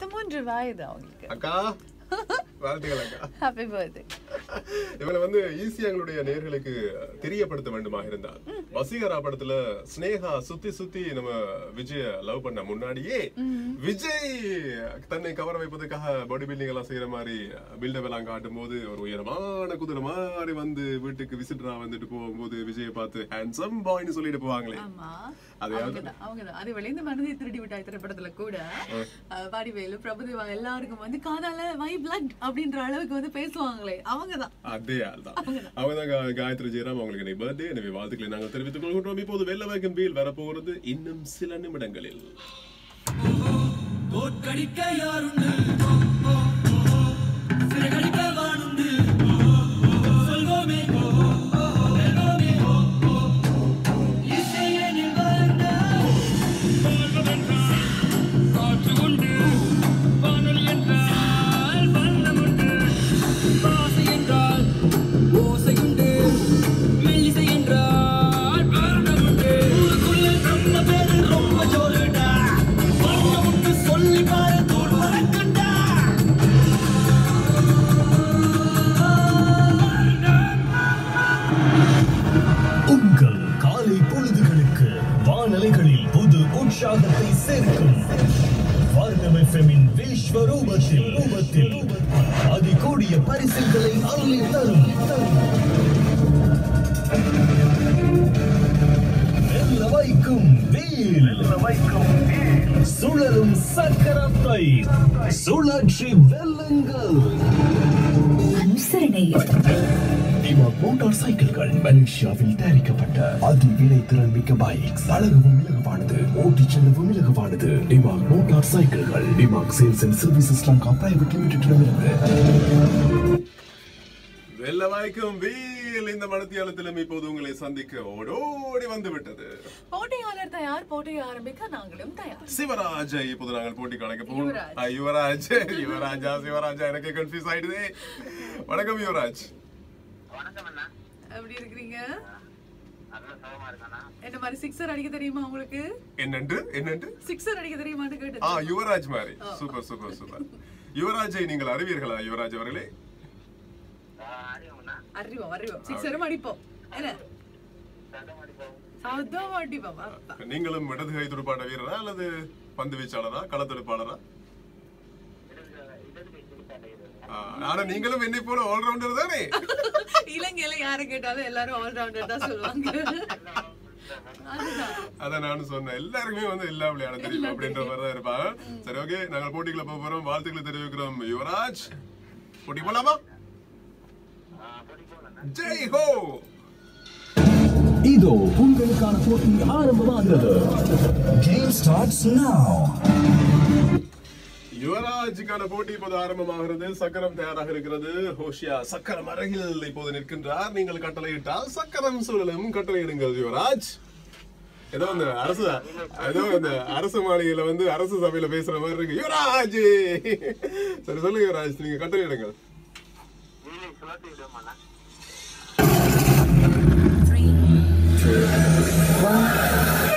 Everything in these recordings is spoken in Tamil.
13 வயது அவங்களுக்கு. அக்கா வாழ்த்துக்கள் அக்கா. Happy birthday. இவளை வந்து ஈஸியா எங்களுடைய நேர்களுக்கு தெரியப்படுத்த வேண்டுமா இருந்தால் வசீகரா படத்துல ஸ்னேகா சுத்தி சுத்தி நம்ம விஜய லவ் பண்ண முன்னாடியே விஜய் தன்னை கவர வைப்பதற்காக பாடி பில்டிங் எல்லாம் செய்யற மாதிரி பில்டப் எல்லாம் காட்டும் போது ஒரு உயரமான குதிரை மாதிரி வந்து வீட்டுக்கு விசிட்டரா வந்துட்டு போகும்போது விஜயை பார்த்து ஹேண்ட்ஸம் பாய்னு சொல்லிட்டு போவாங்களே. அது வெளியிருந்து மனதை திருடி விட்டாய் திரைப்படத்துல கூட வடிவேலு பிரபுதேவா எல்லாருக்கும் வந்து காதால வை பிளட் அப்படின்ற அளவுக்கு வந்து பேசுவாங்களே அவங்கதான். அதே ஆள்தான் அவங்கதான் காயத்ரி ஜெயராம். அவங்களுக்கு பர்த்டே. எனவே வாழ்த்துக்களை நாங்கள் தெரிவித்துக் கொள்கின்றோம். இப்போது வெள்ள வைக்கும் பீல் வரப்போகிறது இன்னும் சில நிமிடங்களில். உற்சாகத்தை சேர்க்கும் வர்ணம் எஃப்எம்மின் விஸ்வரூபத்தில் அதிகூடிய பரிசுகளை அள்ளி தரும் வெல்ல வைக்கும் வீல் சுழலும் சக்கரத்தை சுழற்சி வெல்லுங்கள். அனுசரணை மோட்டார் சைக்கிள்கள் மலேசியாவில் தயாரிக்கப்பட்ட அதிவிலை திறன் மிக்க பைக்ஸ். அழகவும் இலகுவானது, ஓட்டிச் செல்லவும் இலகுவானது. டிமாக் மோட்டார் சைக்கிள்கள் டிமாக் sales and services Lanka private லிமிடெடிடமிருந்து. வெல்ல வைக்கும் வீல் இந்த மனத்தியாலத்திலும் இப்போது உங்களை சந்திக்க ஓடோடி வந்து விட்டது. போட்டியாளர் தயார், போட்டியை ஆரம்பிக்க நாங்களும் தயார். சிவராஜ் இப்போது நாங்கள் போட்டி கணக்கு போவோம். யுவராஜா எனக்கு கன்ஃபியூஸ் ஆயிடுதே. வணக்கம் யுவராஜ். எப்படி இருக்கீங்க? என்ன மாதிரி சிக்ஸர் அடிக்க தெரியுமா உங்களுக்கு? என்னண்டு சிக்ஸர் அடிக்க தெரியுமான்னு கேட்டேன். யுவராஜ் மாதிரி. சூப்பர். யுவராஜை நீங்கள் அறிவீர்களா யுவராஜ் அவர்களே? அறிவோம். சிக்ஸரும் அடிப்போம். என்ன சதம் அடிப்போம். நீங்களும் இடது கை துடுப்பாட்ட வீரரா அல்லது பந்து வீச்சாளரா களத்தெடுப்பாளரா? ஆனா நீங்களும் என்னை போல ஆல்ரவுண்டர் தானே? இலங்கையில யாரை கேட்டாலும் எல்லாரும் ஆல்ரவுண்டர் தான் சொல்லுவாங்க. அதான் நானும் சொன்னேன், எல்லாருக்குமே வந்து எல்லா விளையாட தெரியும் அப்படின்ற மாதிரிதான் இருப்பாங்க. சரி, ஓகே, நாங்கள் போட்டிக்குள்ள போக போறோம். வாழ்த்துக்களை தெரிவிக்கிறோம் யுவராஜ். போட்டி போலாமா? ஜெய் ஹோ. இதோ உங்களுக்கான போட்டி ஆரம்பமாகிறது. Game starts now. யுவராஜுக்கான போட்டி இப்போது ஆரம்பமாகிறது. சக்கரம் தயாராக இருக்கிறது. ஹோஷியா சக்கரம் அருகில் இப்போது நிற்கின்றார். நீங்கள் கட்டளையிட்டால் சக்கரம் சுழலும். கட்டளையிடுங்கள் யுவராஜ். ஏதோ இந்த அரசு மாளிகையில வந்து அரசு சபையில பேசுற மாதிரி இருக்கு. யுவராஜ் சரி சொல்லுங்க யுவராஜ், நீங்க கட்டளையிடுங்கள். 3, 2, 1.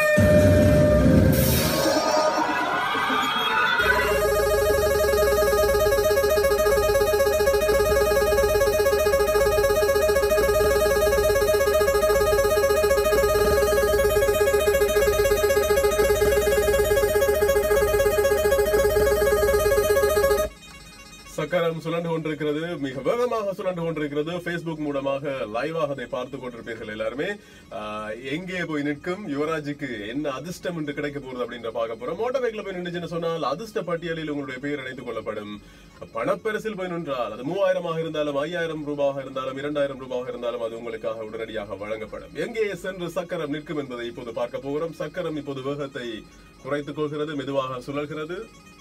சக்கரம் சுழண்டு கொண்டிருக்கிறது, மிக வேகமாக சுழண்டு கொண்டிருக்கிறது. பேஸ்புக் மூலமாக லைவாக அதை பார்த்துக் கொண்டிருப்பீர்கள் எல்லாருமே. எங்கே போய் நிற்கும் யுவராஜுக்கு என்ன அதிர்ஷ்டம் என்று கிடைக்க போறது அப்படின்ற பார்க்க போறோம். மோட்டார் பைக்ல போய் நின்றுச்சுன்னு சொன்னால் அதிர்ஷ்ட பட்டியலில் உங்களுடைய பெயர் இணைத்துக் கொள்ளப்படும். பணப்பரிசில் போய் நின்றால் அது 3000 இருந்தாலும் 5000 ரூபாய் இருந்தாலும் 2000 ரூபாய் இருந்தாலும் அது உங்களுக்காக உடனடியாக வழங்கப்படும். எங்கே சென்று சக்கரம் நிற்கும் என்பதை இப்போது பார்க்க போகிறோம். சக்கரம் இப்போது வேகத்தை குறைத்துக் கொள்கிறது, மெதுவாக சுழல்கிறது.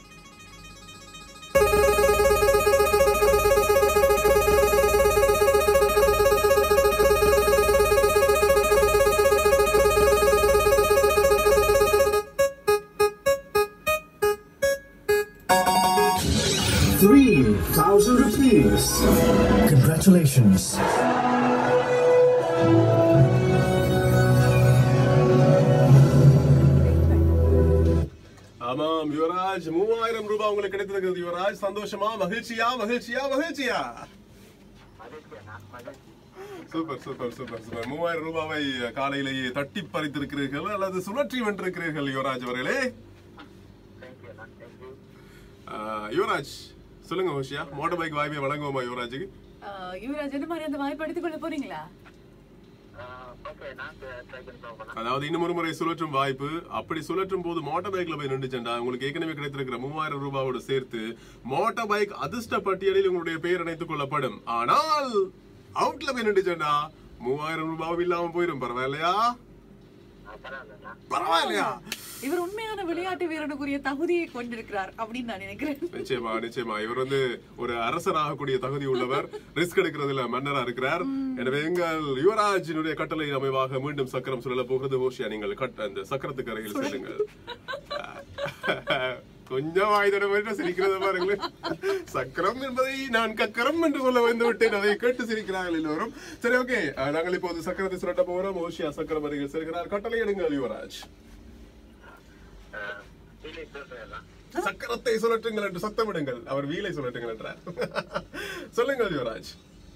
₹3,000. Congratulations. ஆமா, ஆமாம் யுவராஜ் 3000 ரூபாய் உங்களுக்கு கிடைத்திருக்கிறது. யுவராஜ் சந்தோஷமா, மகிழ்ச்சியா? மகிழ்ச்சியா மகிழ்ச்சியா? Super super super super. 3000 ரூபாவை காலையிலேயே தட்டி பறித்திருக்கிறீர்கள் அல்லது சுழற்றி வென்றிருக்கிறீர்கள் யுவராஜ் அவர்களே. யுவராஜ் சொல்லுங்க ஹோஷியா, மோட்டார் பைக் வாய்ப்பை வழங்குவோமா யுவராஜுக்கு? யுவராஜ் என்ன மாதிரி அந்த வாய்ப்பு எடுத்துக் கொள்ள போறீங்களா? அதாவது இன்னும் ஒரு முறை சுழற்றும் வாய்ப்பு. அப்படி சுழற்றும் போது மோட்டார் பைக்ல போய் நின்றுச்சா உங்களுக்கு ஏற்கனவே கிடைத்திருக்கிற 3000 ரூபாயோடு சேர்த்து மோட்டார் பைக் அதிர்ஷ்ட பட்டியலில் உங்களுடைய பெயர் இணைத்துக் கொள்ளப்படும். ஆனால் அவுட்ல போய் நின்றுச்சா 3000 ரூபாவும் இல்லாம போயிடும். பரவாயில்லையா? பரவாயில்லையா? இவர் உண்மையான விளையாட்டு வீரனுக்குரிய தகுதியை கொண்டிருக்கிறார் அப்படின்னு நான் நினைக்கிறேன். நிச்சயமா நிச்சயமா இவர் ஒரு அரசராகக்கூடிய தகுதி உள்ளவர். ரிஸ்க் எடுக்கிறதுல மன்னரா இருக்கிறார். எனவே எங்கள் யுவராஜினுடைய கட்டளை அமைவாக மீண்டும் சக்கரம் சுழல போகிறது. ஹோஷியா நீங்கள் அந்த சக்கரத்துக்கு அருகில் செல்லுங்கள். கொஞ்சம் வாய்தடம் சிரிக்கிறத பாருங்களேன். சக்கரம் என்பதை நான் கக்கரம் என்று சொல்ல வந்து விட்டேன். அதை கேட்டு சிரிக்கிறார்கள் எல்லோரும். சரி, ஓகே, நாங்கள் இப்போது சக்கரத்தை சுழட்ட போகிறோம். ஹோஷியா சக்கரம் அருகில் செல்கிறார். கட்டளை எடுங்கள் யுவராஜ். சக்கரத்தை சுழற்றுங்கள் என்று சத்தமிடுங்கள். அவர் வீலை சுழற்றுங்கள் என்றார். சொல்லுங்கள் யுவராஜ்.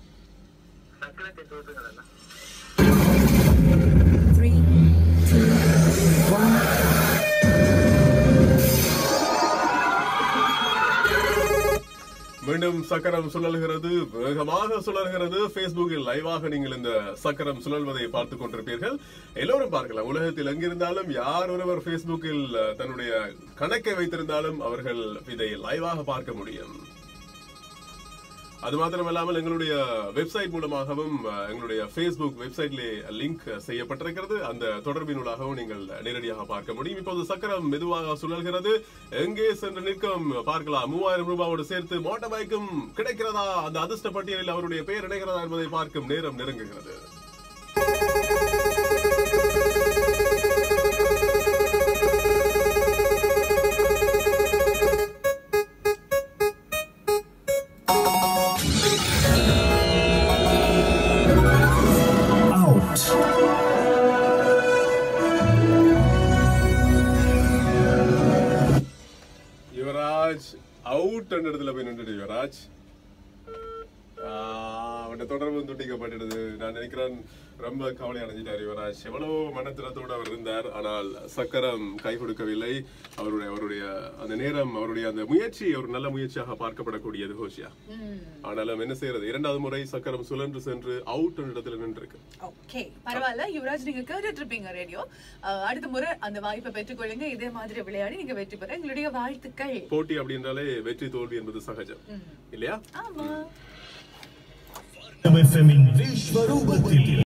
மீண்டும் சக்கரம் சுழல்கிறது, வேகமாக சுழல்கிறது. பேஸ்புக்கில் லைவாக நீங்கள் இந்த சக்கரம் சுழல்வதை பார்த்துக் கொண்டிருப்பீர்கள். எல்லோரும் பார்க்கலாம். உலகத்தில் எங்கிருந்தாலும் யார் ஒருவர் பேஸ்புக்கில் தன்னுடைய கணக்கை வைத்திருந்தாலும் அவர்கள் இதை லைவாக பார்க்க முடியும். அது மாத்திரமல்லாமல் எங்களுடைய வெப்சைட் மூலமாகவும் எங்களுடைய பேஸ்புக் வெப்சைட்லே லிங்க் செய்யப்பட்டிருக்கிறது. அந்த தொடர்பினூடாகவும் நீங்கள் நேரடியாக பார்க்க முடியும். இப்போது சக்கரம் மெதுவாக சுழல்கிறது. எங்கே சென்று நிற்கும் பார்க்கலாம். 3000 ரூபாயோடு சேர்த்து மோட்டார் பைக்கும் கிடைக்கிறதா, அந்த அதிர்ஷ்ட பட்டியலில் அவருடைய பெயர் இணைகிறதா என்பதை பார்க்கும் நேரம் நெருங்குகிறது. யுவராஜ் அவுட் என்ற இடத்துல போய் நின்றுடு. யுவராஜ் அவன் தொடர்பு துண்டிக்கப்பட்டது. நான் நினைக்கிறேன் ரொம்ப கவலை அடைஞ்சிட்டார் யுவராஜ். எவ்வளவு மனத்திரத்தோடு அவர் இருந்தார். ஆனால் சக்கரம் கை கொடுக்கவில்லை. அவருடைய அந்த நேரம், அவருடைய அந்த முயற்சி ஒரு நல்ல முயற்சியாக பார்க்கப்படக்கூடியது ஹோஷியா. ஆனாலும் என்ன செய்யறது, இரண்டாவது முறை சக்கரம் சுழன்று சென்று அவுட் என்ற இடத்துல நின்று இருக்கு. ஓகே, பரவாயில்ல யுவராஜ், நீங்க கேட்டுட்டு இருப்பீங்க ரேடியோ. அடுத்த முறை அந்த வாய்ப்பை பெற்றுக்கொள்ளுங்க. இதே மாதிரி விளையாடி நீங்க வெற்றி பெற எங்களுடைய வாழ்த்துக்கள். போட்டி அப்படின்றாலே வெற்றி தோல்வி என்பது சகஜம் இல்லையா? ஆமா. FM விஸ்வரூபத்தில்